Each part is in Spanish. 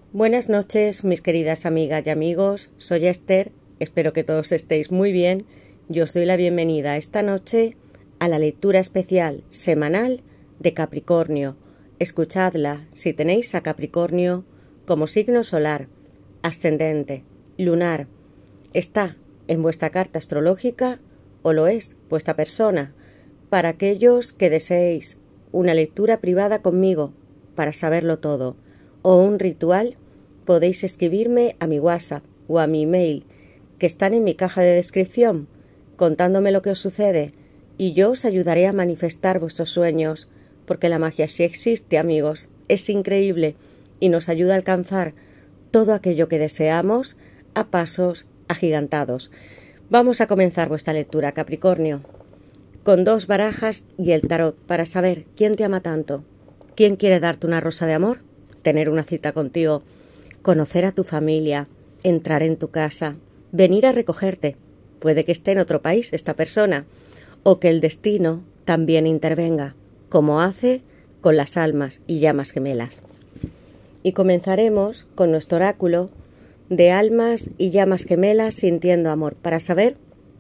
Buenas noches, mis queridas amigas y amigos. Soy Esther, espero que todos estéis muy bien. Yo os doy la bienvenida esta noche a la lectura especial semanal de Capricornio. Escuchadla si tenéis a Capricornio como signo solar, ascendente, lunar. Está en vuestra carta astrológica o lo es vuestra persona. Para aquellos que deseéis una lectura privada conmigo para saberlo todo o un ritual, podéis escribirme a mi WhatsApp o a mi email, que están en mi caja de descripción, contándome lo que os sucede, y yo os ayudaré a manifestar vuestros sueños, porque la magia sí existe, amigos, es increíble, y nos ayuda a alcanzar todo aquello que deseamos a pasos agigantados. Vamos a comenzar vuestra lectura, Capricornio, con 2 barajas y el tarot, para saber quién te ama tanto, quién quiere darte una rosa de amor, tener una cita contigo, conocer a tu familia, entrar en tu casa, venir a recogerte. Puede que esté en otro país esta persona, o que el destino también intervenga, como hace con las almas y llamas gemelas. Y comenzaremos con nuestro oráculo de almas y llamas gemelas sintiendo amor, para saber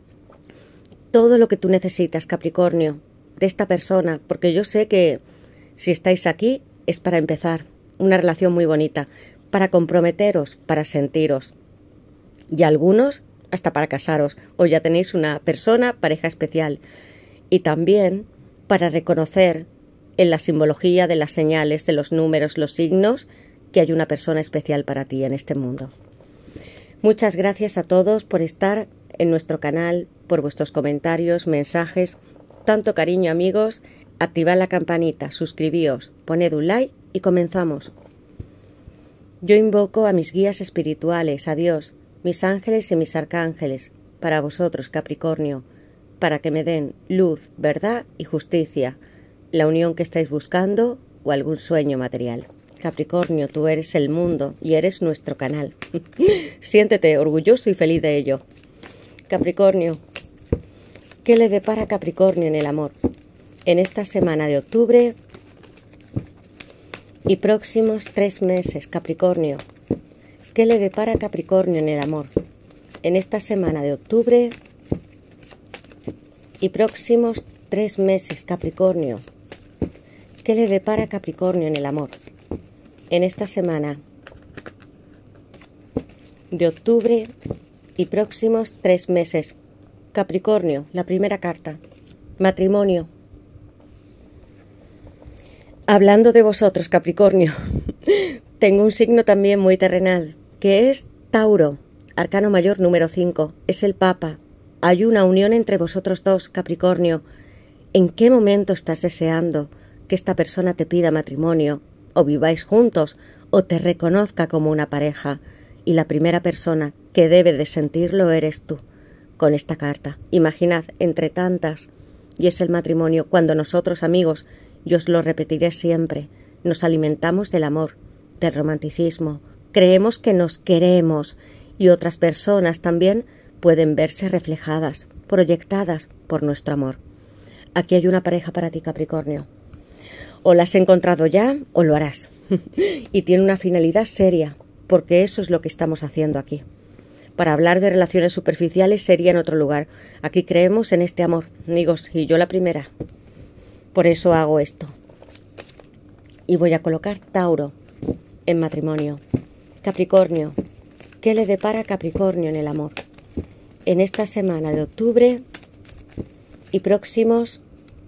todo lo que tú necesitas, Capricornio, de esta persona, porque yo sé que si estáis aquí es para empezar una relación muy bonita, para comprometeros, para sentiros, y algunos hasta para casaros, o ya tenéis una persona, pareja especial, y también para reconocer en la simbología de las señales, de los números, los signos, que hay una persona especial para ti en este mundo. Muchas gracias a todos por estar en nuestro canal, por vuestros comentarios, mensajes, tanto cariño, amigos. Activad la campanita, suscribíos, poned un like y comenzamos. Yo invoco a mis guías espirituales, a Dios, mis ángeles y mis arcángeles, para vosotros, Capricornio, para que me den luz, verdad y justicia, la unión que estáis buscando o algún sueño material. Capricornio, tú eres el mundo y eres nuestro canal. Siéntete orgulloso y feliz de ello. Capricornio, ¿qué le depara a Capricornio en el amor? En esta semana de octubre y próximos 3 meses, Capricornio. ¿Qué le depara a Capricornio en el amor? En esta semana de octubre y próximos 3 meses, Capricornio. ¿Qué le depara a Capricornio en el amor? En esta semana de octubre y próximos 3 meses. Capricornio, la primera carta. Matrimonio. Hablando de vosotros, Capricornio, tengo un signo también muy terrenal, que es Tauro, arcano mayor número 5, es el Papa. Hay una unión entre vosotros dos, Capricornio. ¿En qué momento estás deseando que esta persona te pida matrimonio, o viváis juntos, o te reconozca como una pareja? Y la primera persona que debe de sentirlo eres tú, con esta carta. Imaginad, entre tantas, y es el matrimonio, cuando nosotros, amigos, yo os lo repetiré siempre, nos alimentamos del amor, del romanticismo, creemos que nos queremos y otras personas también pueden verse reflejadas, proyectadas por nuestro amor. Aquí hay una pareja para ti, Capricornio. O la has encontrado ya o lo harás. Y tiene una finalidad seria, porque eso es lo que estamos haciendo aquí. Para hablar de relaciones superficiales sería en otro lugar. Aquí creemos en este amor, amigos, y yo la primera. Por eso hago esto. Y voy a colocar Tauro en matrimonio. Capricornio, ¿qué le depara a Capricornio en el amor? En esta semana de octubre y próximos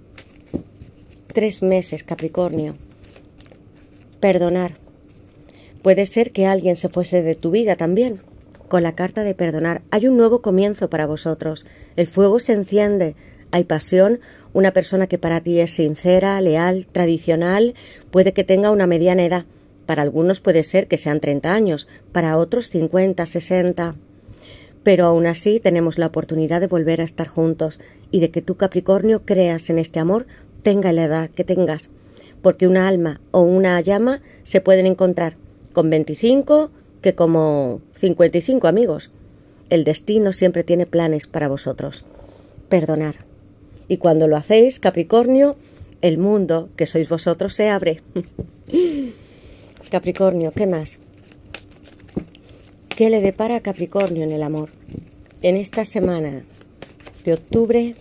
3 meses, Capricornio. Perdonar. Puede ser que alguien se fuese de tu vida también. Con la carta de perdonar hay un nuevo comienzo para vosotros. El fuego se enciende. Hay pasión, una persona que para ti es sincera, leal, tradicional, puede que tenga una mediana edad. Para algunos puede ser que sean 30 años, para otros 50, 60. Pero aún así tenemos la oportunidad de volver a estar juntos y de que tú, Capricornio, creas en este amor, tenga la edad que tengas. Porque una alma o una llama se pueden encontrar con 25 que como 55, amigos. El destino siempre tiene planes para vosotros. Perdonar. Y cuando lo hacéis, Capricornio, el mundo que sois vosotros se abre. Capricornio, ¿qué más? ¿Qué le depara a Capricornio en el amor? En esta semana de octubre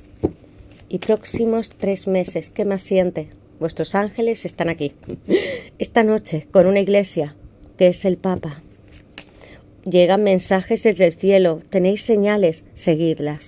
y próximos 3 meses. ¿Qué más siente? Vuestros ángeles están aquí. Esta noche, con una iglesia, que es el Papa. Llegan mensajes desde el cielo. Tenéis señales, seguidlas.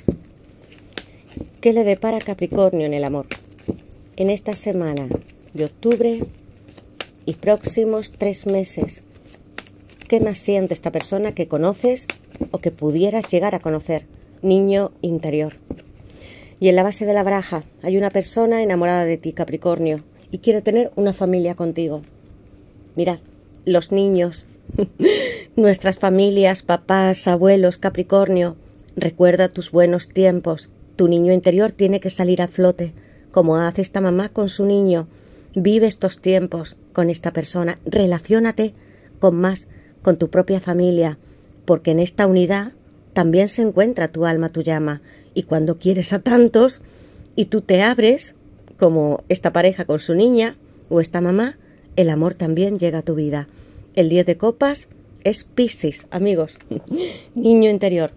¿Qué le depara a Capricornio en el amor? En esta semana de octubre y próximos 3 meses. ¿Qué más siente esta persona que conoces o que pudieras llegar a conocer? Niño interior. Y en la base de la baraja hay una persona enamorada de ti, Capricornio, y quiere tener una familia contigo. Mirad, los niños, nuestras familias, papás, abuelos, Capricornio, recuerda tus buenos tiempos. Tu niño interior tiene que salir a flote, como hace esta mamá con su niño. Vive estos tiempos con esta persona, relaciónate con tu propia familia, porque en esta unidad también se encuentra tu alma, tu llama, y cuando quieres a tantos y tú te abres, como esta pareja con su niña o esta mamá, el amor también llega a tu vida. El 10 de copas es Piscis, amigos, niño interior.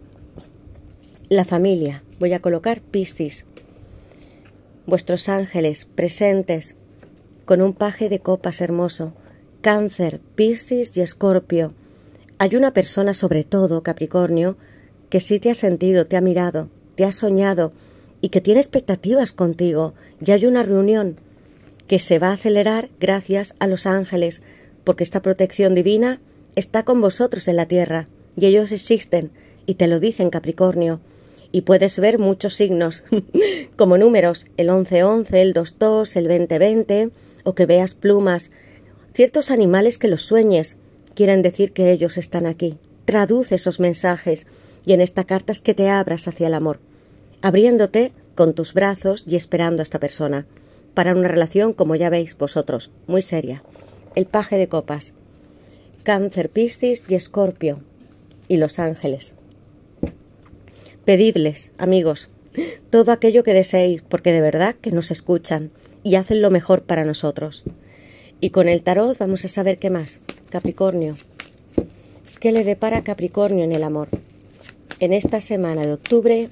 La familia, voy a colocar Piscis. Vuestros ángeles presentes con un paje de copas hermoso. Cáncer, Piscis y Escorpio. Hay una persona, sobre todo, Capricornio, que sí te ha sentido, te ha mirado, te ha soñado y que tiene expectativas contigo. Y hay una reunión que se va a acelerar gracias a los ángeles, porque esta protección divina está con vosotros en la tierra y ellos existen y te lo dicen, Capricornio. Y puedes ver muchos signos, como números, el 1111, el 22, el 2020, o que veas plumas. Ciertos animales que los sueñes quieren decir que ellos están aquí. Traduce esos mensajes y en esta carta es que te abras hacia el amor, abriéndote con tus brazos y esperando a esta persona para una relación, como ya veis vosotros, muy seria. El paje de copas, Cáncer, Piscis y Escorpio y los ángeles. Pedidles, amigos, todo aquello que deseéis, porque de verdad que nos escuchan y hacen lo mejor para nosotros. Y con el tarot vamos a saber qué más. Capricornio. ¿Qué le depara a Capricornio en el amor? En esta semana de octubre,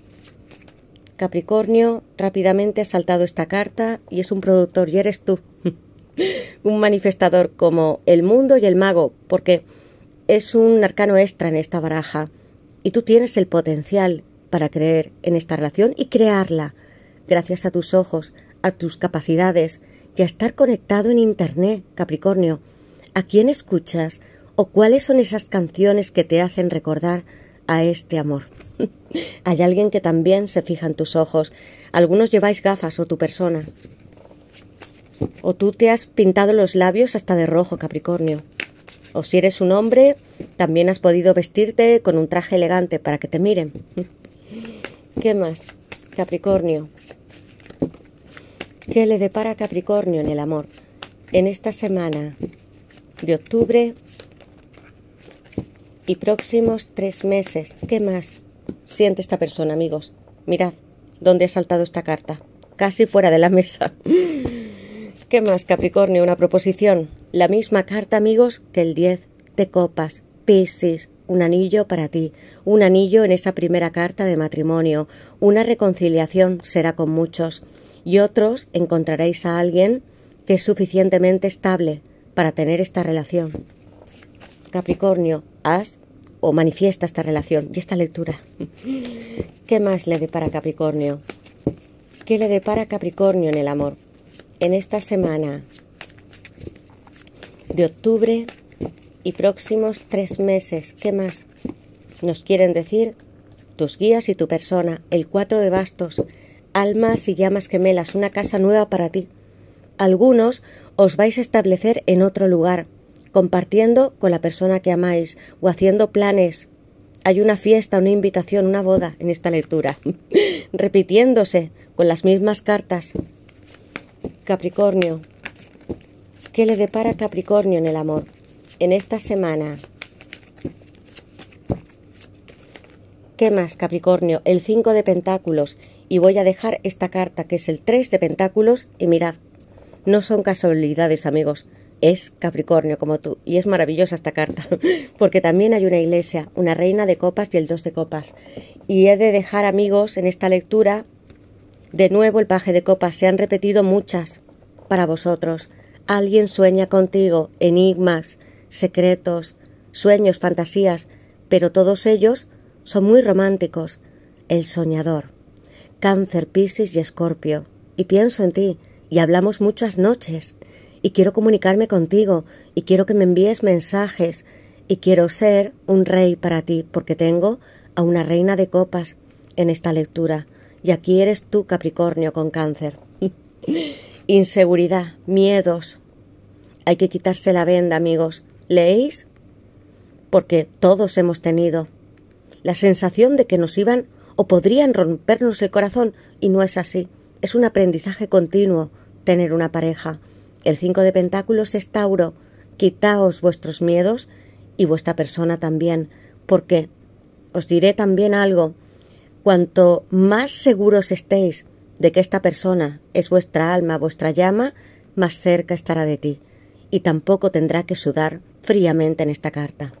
Capricornio, rápidamente ha saltado esta carta y es un productor y eres tú. Un manifestador como el mundo y el mago, porque es un arcano extra en esta baraja. Y tú tienes el potencial para creer en esta relación y crearla gracias a tus ojos, a tus capacidades y a estar conectado en Internet, Capricornio. ¿A quién escuchas o cuáles son esas canciones que te hacen recordar a este amor? Hay alguien que también se fija en tus ojos. Algunos lleváis gafas o tu persona. O tú te has pintado los labios hasta de rojo, Capricornio. O si eres un hombre, también has podido vestirte con un traje elegante para que te miren. ¿Qué más? Capricornio. ¿Qué le depara a Capricornio en el amor? En esta semana de octubre y próximos 3 meses. ¿Qué más siente esta persona, amigos? Mirad dónde ha saltado esta carta. Casi fuera de la mesa. ¿Qué más, Capricornio? Una proposición. La misma carta, amigos, que el 10 de copas. Piscis, un anillo para ti. Un anillo en esa primera carta de matrimonio. Una reconciliación será con muchos. Y otros encontraréis a alguien que es suficientemente estable para tener esta relación. Capricornio, haz o manifiesta esta relación y esta lectura. ¿Qué más le depara a Capricornio? ¿Qué le depara a Capricornio en el amor? En esta semana de octubre y próximos 3 meses. ¿Qué más nos quieren decir tus guías y tu persona? El 4 de bastos, almas y llamas gemelas, una casa nueva para ti. Algunos os vais a establecer en otro lugar, compartiendo con la persona que amáis o haciendo planes. Hay una fiesta, una invitación, una boda en esta lectura, repitiéndose con las mismas cartas. Capricornio, ¿qué le depara a Capricornio en el amor? En esta semana. ¿Qué más, Capricornio? El 5 de pentáculos. Y voy a dejar esta carta, que es el 3 de pentáculos. Y mirad, no son casualidades, amigos. es Capricornio como tú. Y es maravillosa esta carta, porque también hay una iglesia, una reina de copas y el 2 de copas. Y he de dejar, amigos, en esta lectura, de nuevo el paje de copas. Se han repetido muchas para vosotros. Alguien sueña contigo, enigmas, secretos, sueños, fantasías, pero todos ellos son muy románticos. El soñador. Cáncer, Piscis y Escorpio. Y pienso en ti, y hablamos muchas noches, y quiero comunicarme contigo, y quiero que me envíes mensajes, y quiero ser un rey para ti, porque tengo a una reina de copas en esta lectura, y aquí eres tú, Capricornio, con Cáncer. Inseguridad, miedos. Hay que quitarse la venda, amigos. ¿Leéis? Porque todos hemos tenido la sensación de que nos iban o podrían rompernos el corazón, y no es así. Es un aprendizaje continuo tener una pareja. El 5 de Pentáculos es Tauro. Quitaos vuestros miedos y vuestra persona también, porque os diré también algo. Cuanto más seguros estéis de que esta persona es vuestra alma, vuestra llama, más cerca estará de ti, y tampoco tendrá que sudar fríamente en esta carta.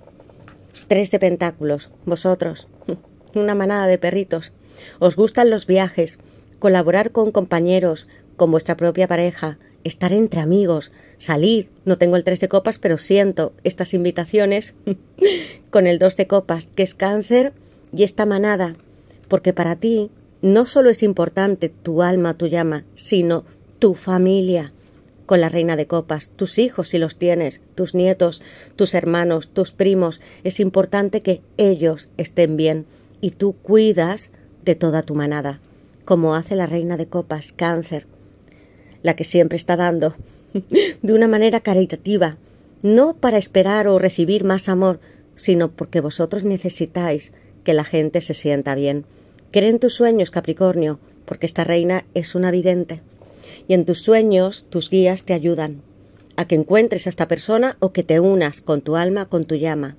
3 de Pentáculos, vosotros, una manada de perritos. Os gustan los viajes, colaborar con compañeros, con vuestra propia pareja, estar entre amigos, salir. No tengo el 3 de copas, pero siento estas invitaciones con el 2 de copas, que es Cáncer, y esta manada, porque para ti no solo es importante tu alma, tu llama, sino tu familia. Con la reina de copas, tus hijos si los tienes, tus nietos, tus hermanos, tus primos, es importante que ellos estén bien y tú cuidas de toda tu manada, como hace la reina de copas, Cáncer, la que siempre está dando, de una manera caritativa, no para esperar o recibir más amor, sino porque vosotros necesitáis que la gente se sienta bien. Cree en tus sueños, Capricornio, porque esta reina es una vidente. Y en tus sueños, tus guías te ayudan a que encuentres a esta persona o que te unas con tu alma, con tu llama.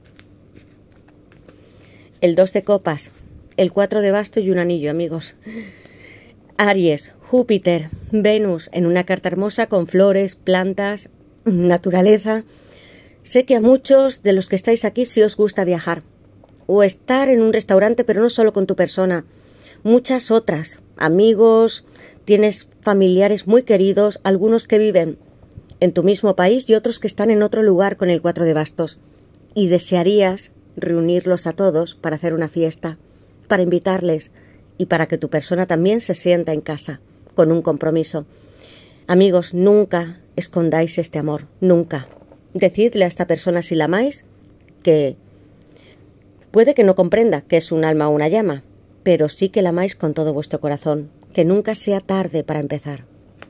El 2 de copas, el 4 de bastos y un anillo, amigos. Aries, Júpiter, Venus, en una carta hermosa con flores, plantas, naturaleza. Sé que a muchos de los que estáis aquí sí os gusta viajar o estar en un restaurante, pero no solo con tu persona. Muchas otras, amigos, tienes familiares muy queridos, algunos que viven en tu mismo país y otros que están en otro lugar con el 4 de bastos. Y desearías reunirlos a todos para hacer una fiesta, para invitarles y para que tu persona también se sienta en casa, con un compromiso. Amigos, nunca escondáis este amor, nunca. Decidle a esta persona si la amáis, que puede que no comprenda que es un alma o una llama, pero sí que la amáis con todo vuestro corazón, que nunca sea tarde para empezar.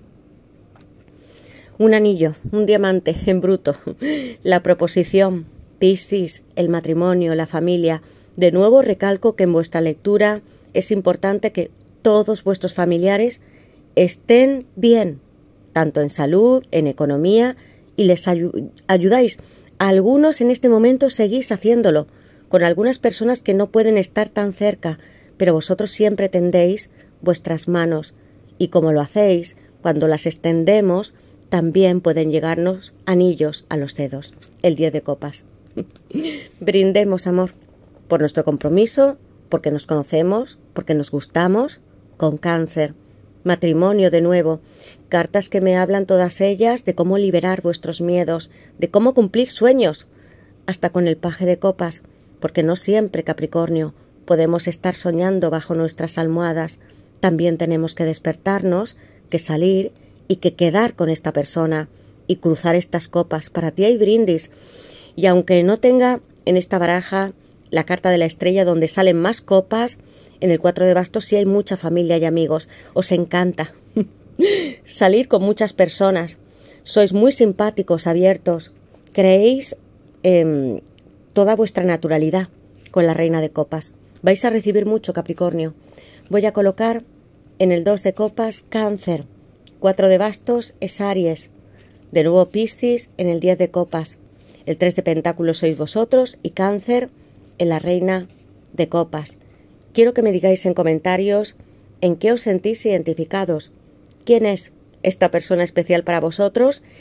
Un anillo, un diamante en bruto, la proposición, Piscis, el matrimonio, la familia. De nuevo recalco que en vuestra lectura es importante que todos vuestros familiares estén bien, tanto en salud, en economía, y les ayudáis. A algunos en este momento seguís haciéndolo, con algunas personas que no pueden estar tan cerca, pero vosotros siempre tendéis vuestras manos, y como lo hacéis, cuando las extendemos, también pueden llegarnos anillos a los dedos. El 10 de copas. Brindemos, amor, por nuestro compromiso, porque nos conocemos, porque nos gustamos, con Cáncer. Matrimonio de nuevo. Cartas que me hablan todas ellas de cómo liberar vuestros miedos, de cómo cumplir sueños, hasta con el paje de copas, porque no siempre, Capricornio, podemos estar soñando bajo nuestras almohadas. También tenemos que despertarnos, que salir y que quedar con esta persona y cruzar estas copas. Para ti hay brindis. Y aunque no tenga en esta baraja la carta de la estrella donde salen más copas, en el 4 de bastos sí hay mucha familia y amigos. Os encanta salir con muchas personas. Sois muy simpáticos, abiertos. Creéis toda vuestra naturalidad con la reina de copas. Vais a recibir mucho, Capricornio. Voy a colocar en el 2 de copas Cáncer. 4 de bastos es Aries. De nuevo Piscis en el 10 de copas. El 3 de pentáculos sois vosotros y Cáncer en la reina de copas. Quiero que me digáis en comentarios en qué os sentís identificados. ¿Quién es esta persona especial para vosotros?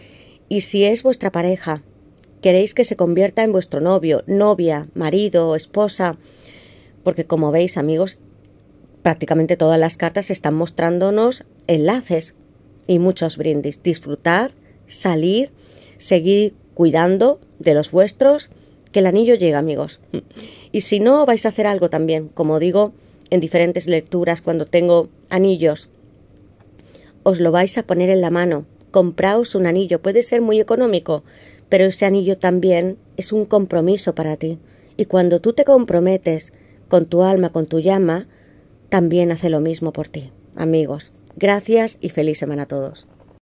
Y si es vuestra pareja, queréis que se convierta en vuestro novio, novia, marido, esposa, porque como veis, amigos, prácticamente todas las cartas están mostrándonos enlaces y muchos brindis. Disfrutar, salir, seguir cuidando de los vuestros, que el anillo llega, amigos. Y si no, vais a hacer algo también, como digo en diferentes lecturas cuando tengo anillos. Os lo vais a poner en la mano. Compraos un anillo, puede ser muy económico, pero ese anillo también es un compromiso para ti. Y cuando tú te comprometes con tu alma, con tu llama, también hace lo mismo por ti. Amigos, gracias y feliz semana a todos.